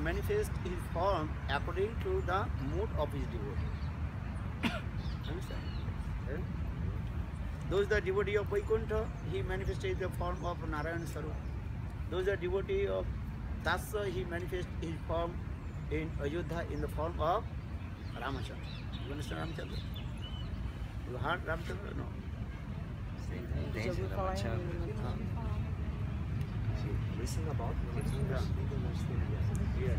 manifests his form according to the mood of his devotee. Understand? Eh? Those are devotee of Vaikuntha, he manifested the form of Narayan Sarup. Those are devotee of Dasa, he manifests his form in Ayodhya in the form of Ramachandra. You understand Ramachandra? You heard Ramachandra? No. Listen about Yeah.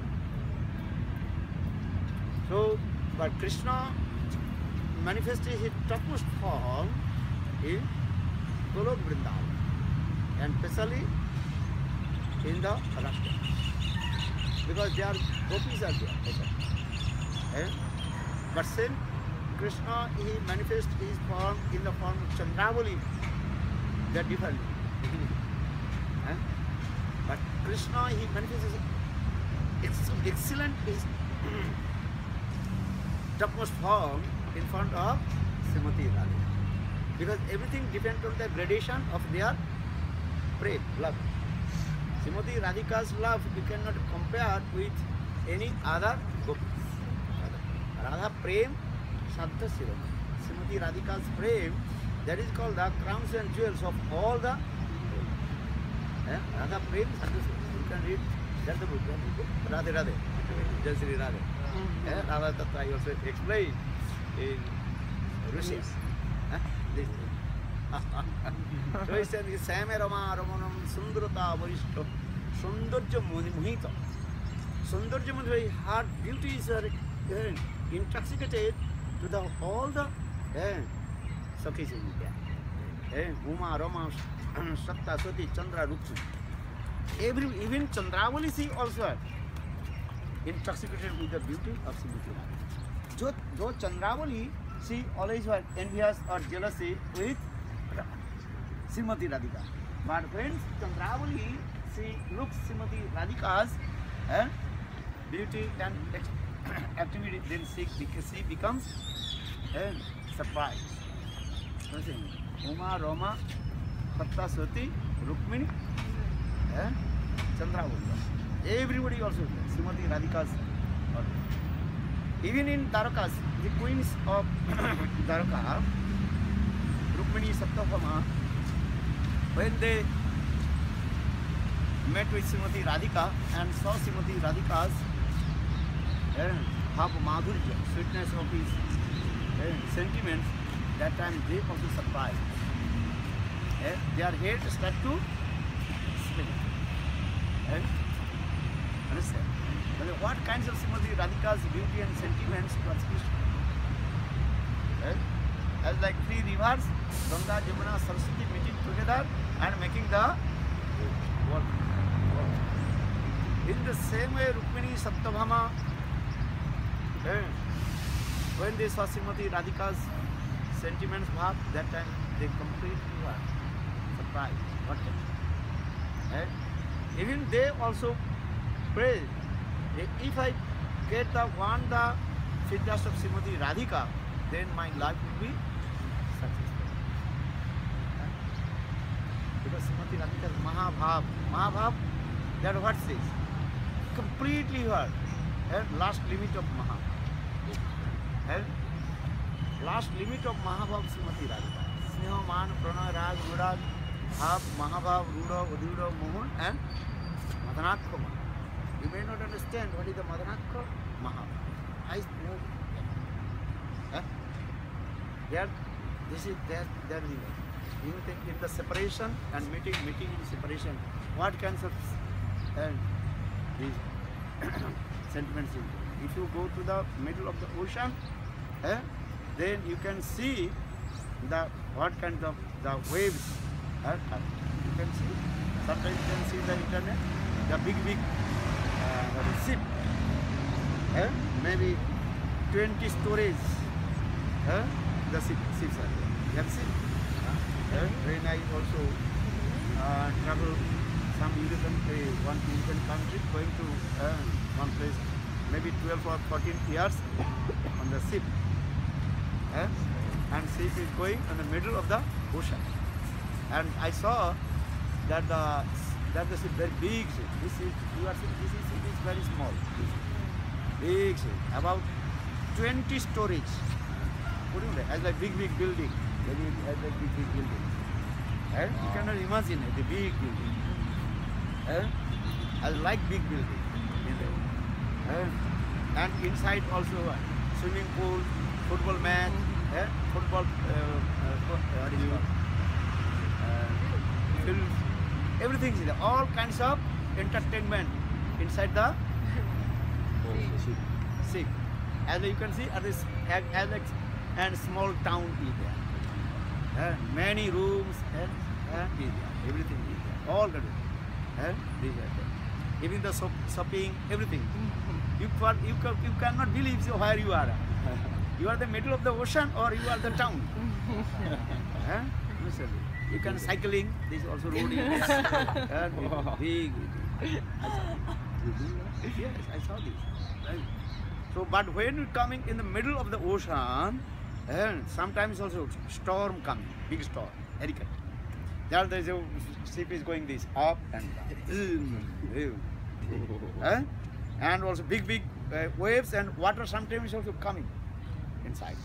So, but Krishna manifested his topmost form in Golok Vrindavan and especially in the Rashtra. Because their gopis are there. Eh? But since Krishna, he manifests his form in the form of Chandravali, they are different. Eh? But Krishna, he manifests excellent his topmost form in front of Srimati Radhika. Because everything depends on the gradation of their prem, love. Srimati Radhika's love you cannot compare with any other gopis. Radha prem, Sadha Siram. Srimati Radhika's prem, that is called the crowns and jewels of all the Radha prem, Sadha Siram. You can read, that's the book, Radhe Radhe, Jai Shri Radhe. Radha Tattva I also explain in Rishi. This so he said, Same Rama Ramanam Sundarata Varishto Sundarja Mohita. Sundarja Mohita, her beauties are intoxicated to the all the Sakhis in India. Uma, Rama, Sakta, Sati, Chandra, Ruksu. Even Chandravali she also intoxicated with the beauty of Srimati Radhika. Though Chandravali, she always was envious or jealousy with Srimati Radhika. But when Chandravali, she looks Srimati Radhika's beauty and activity, then she becomes surprised. Uma, Rama, Satta, Sati, Rukmini, Chandravali. Everybody also, Srimati Radhika's. Even in Dwarakas, the queens of Dwaraka, Rukmini, Satyabhama, when they met with Srimati Radhika and saw Srimati Radhika's half madhurya, sweetness of his sentiments, that time they also surprised. Their head started to spin. Understand? What kinds of Srimati Radhika's beauty and sentiments was Krishna? As like three rivers, Ganga, Jamuna, Saraswati meeting together and making the world. In the same way, Rukmini, Satyabhama, when they saw Srimati Radhika's sentiments, that time they completely were surprised. What time? Even they also prayed. If I get the feedback of Srimati Radhika, then my life will be successful. Because Srimati Radhika's Mahabhav, that what says? Completely her last limit of Mahabhav. Last limit of Mahabhav Srimati Radhika. Sneha, Man, Pranay, Rag, Murag, Bhav, Mahabhav, Ruda, Udura, Mohan and Madanakha. You may not understand what is the Madanakha Mahabhav. I know that. This is their in the separation and meeting in separation. What kinds of these sentiments? If you go to the middle of the ocean, then you can see what kind of the waves are coming. You can see. Sometimes you can see the internet, the big ship, maybe 20 stories. The ships are there. You have seen. When I also travel some one European country, going to one place, maybe 12 or 14 years on the ship, and ship is going in the middle of the ocean, and I saw that That's the ship, very big ship. This is, you are seeing, this is very small. Big ship, about 20 stories. What do you like? As like big building. As like big building. And you cannot imagine it, the big building. I like big building. And inside also swimming pool, football match, football what is it called? Fields, everything is there. All kinds of entertainment inside the ship. As you can see, and small town is there. Many rooms and is there. Everything is there. All good. Even the shopping, everything. You cannot believe where you are. You are the middle of the ocean or you are the town. You can cycling. This also road is there. Big. Yes, I saw this. Right. So, but when you're coming in the middle of the ocean, sometimes also storm coming, big storm, hurricane. There is a ship is going this up and down. And also big waves and water sometimes also coming inside.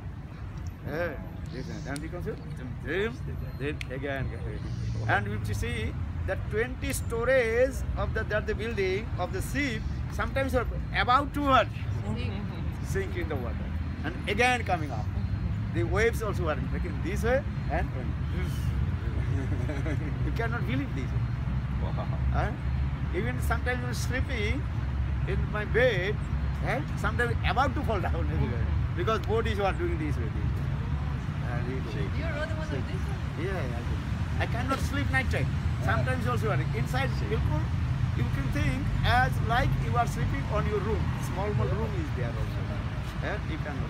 And you can see, then again. And you see that 20 stories of the building of the ship sometimes are about to sink in the water and again coming up. The waves also are making this way and you cannot believe this. Even sometimes you're sleeping in my bed, sometimes about to fall down because boat is doing this way. You rode one of these? Yeah, I cannot sleep night time. Sometimes also inside you can think as like you are sleeping on your room. Small room is there also. You cannot.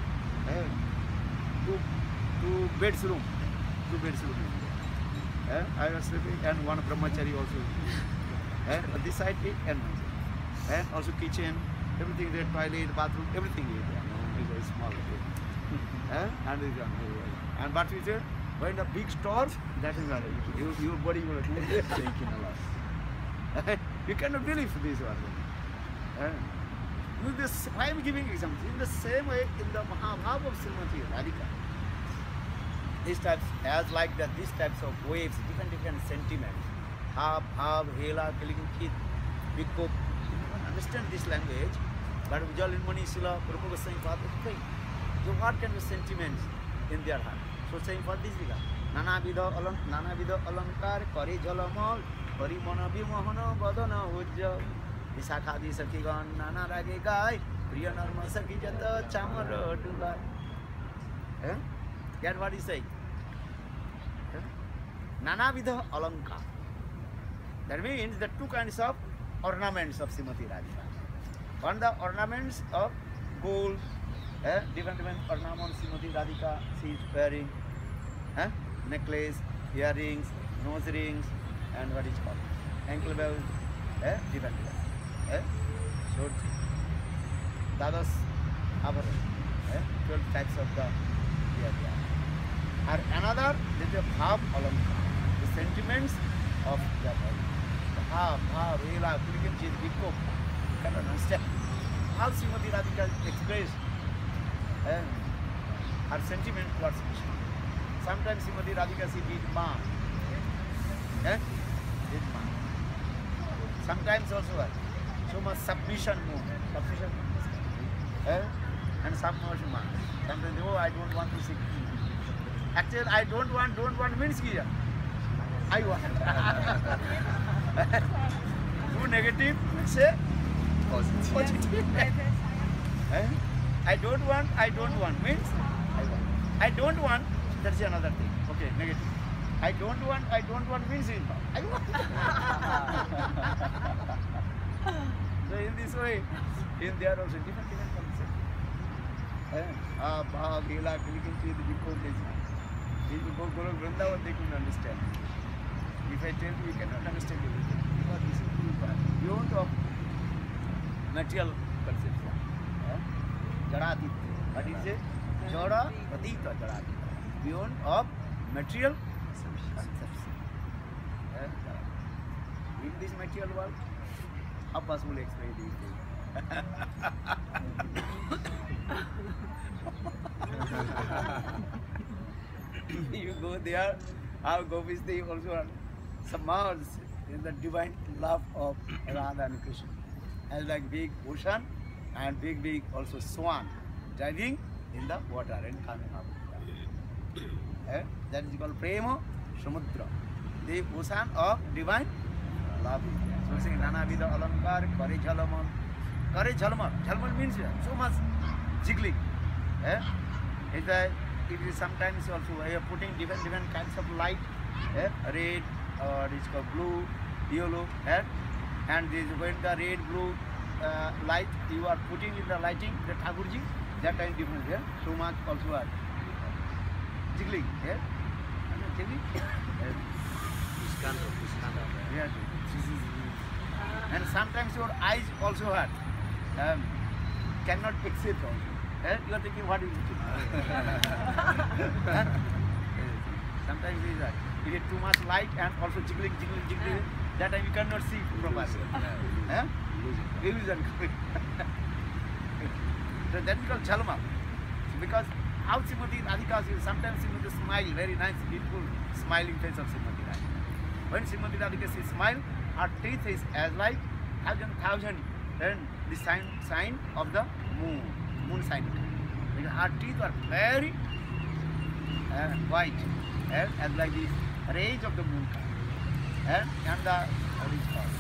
Two beds room is there. I was sleeping and one brahmachari also. On this side and also kitchen, everything there, toilet, bathroom, everything is there. It's very small. And but we say when the big storm, that is what your body will shaking a lot. You cannot believe this one. I am giving examples. In the same way, in the Mahabharata of Srimati Radhika, these types, as like that, these types of waves, different sentiments, Bhav, Hela, Kilinkit, Vikop. You don't understand this language, but Ujjwal Nirmani Sila, Prabhupada was saying, so what kind of sentiments in their heart? So saying for this, Nana Vidha Alankar, Kari Jalamal, Kari Manabi Mohana, Badana Ujja, Visakhadi Sakigan, Nana Rage Gai, Priya Narma Sakijata, Chamara Dula. Get what he saying? Nana Vidha Alankar. That means the two kinds of ornaments of Srimati Radhika. One, the ornaments of gold, different ornaments Srimati Radhika she is wearing, necklace, earrings, nose rings, and what is called ankle bells, different. So Dadas Abharan, 12 types of the earring. And another is the Bhav Alankar, the sentiments of the body. The Bhav, Hela, Kulikanchit, Vikop, you cannot understand how Srimati Radhika expressed her sentiment towards Krishna. Sometimes Srimati Radhika she did ma. Sometimes also so much submission mood. And submission ma. Sometimes oh I don't want to see. Actually I don't want means here. I want. Too negative, say positive. I don't want means I don't want, that's another thing. Okay, negative. I don't want means I want. So in this way, there are also different concepts. Bhav, Hela, Kilikanchit, Vikop, if you go to Vrindavan, they couldn't understand. If I tell you, you cannot understand everything. Because this is beyond of material conception. Jadatitya. What is it? Jada, Patita, Jadatitya. Beyond of material conception. in this material world, how possible to explain these things? You go there, how Gopis also are submerged in the divine love of Radha and Krishna. As like big ocean and big also swan diving in the water and coming up. That is called Prema Samudra, the ocean of divine love. So saying Nana Vida Alankar, Kare Jalaman. Kare Jalaman. Jalaman means so much jiggling. It is sometimes also putting different kinds of light, red, or it's called blue, yellow, and this when the red, blue light you are putting in the lighting, the Thakurji, that time different here. So much also are jiggling, jiggling. Yes. And sometimes your eyes also are cannot accept also. You are thinking what is it? Sometimes it is that. It is too much light and also jiggling. That time you cannot see properly. Illusion. So that is called Chalma. Because how Srimati Radhika is sometimes Srimati smile, very nice, beautiful, smiling face of Srimati Radhika. When Srimati Radhika smile, her teeth is as like thousand, and the sign of the moon sign. Because her teeth are very white, as like the rays of the moon. And the what is called?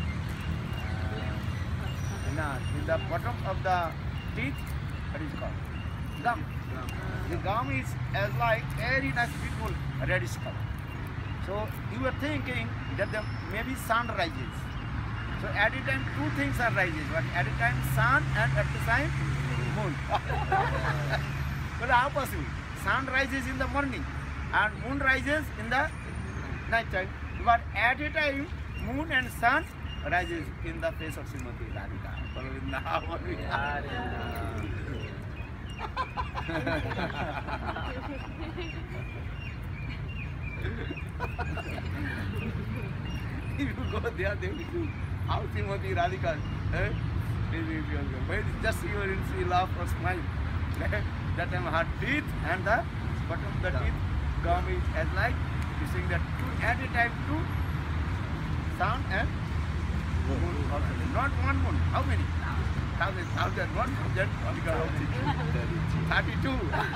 In the bottom of the teeth, what is called? Gum. The gum is as like very nice, beautiful reddish color. So you are thinking that maybe sun rises. So at a time two things are rises, but at a time sun and at the time moon. But how possible? Sun rises in the morning and moon rises in the night time. But at a time moon and sun rises in the face of Srimati Radhika. If you go there, they will do how Srimati Radhika. When just you will see laugh or smile. That time her teeth and the bottom of the teeth gum is as like you saying that two at a time two sun and moon also. Not one moon. How many? 1,000, 1,000, 32.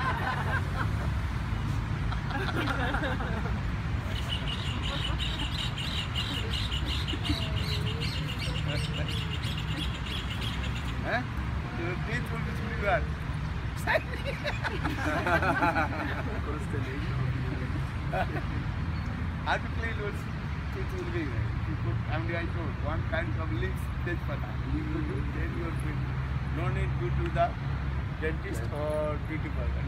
Your teeth will be pretty bad. How to clean your teeth will be? You put one kind of leaves, tejpata. You will do then your teeth. No need to do the dentist or beauty parlor.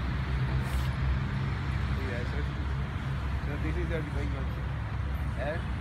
So this is the going on.